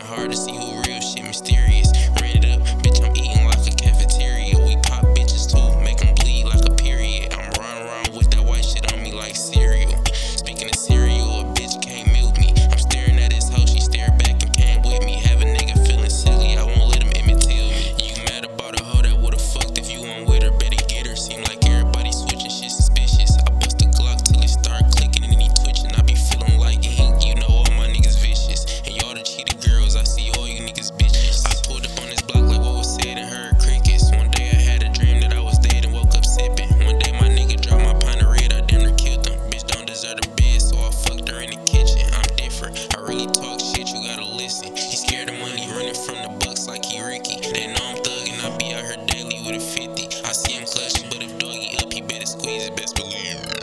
hard to see who real shit mysterious. Ran it up, bitch, I'm eating like a cafeteria. We pop bitches too, make them bleed like a period. I'm running around with that white shit on me like cereal. Speaking of cereal, a bitch can't mute me. I'm staring at his hoe, she stared back and came with me. Have a nigga feeling silly, I won't let him Emmett Till me. You mad about a hoe that would've fucked if you went with her? Better get her, seem like everybody switching, shit suspicious. I bust a Glock till it start clicking and then he twitching. I be feeling like ink, you know all my niggas vicious. And y'all the cheated girls, I see all you niggas bitches. I pulled up on this block like what was said and heard crickets. One day I had a dream that I was dead and woke up sipping. One day my nigga dropped my pint of red, I damn near killed him. Bitch don't deserve a bed, so I fucked her in the kitchen. I'm different, I really talk shit, you gotta listen. He scared of money, running from the bucks like he Ricky. They know I'm thugging, I be out here daily with a 50. I see him clutching, but if doggy up, he better squeeze it, best believe.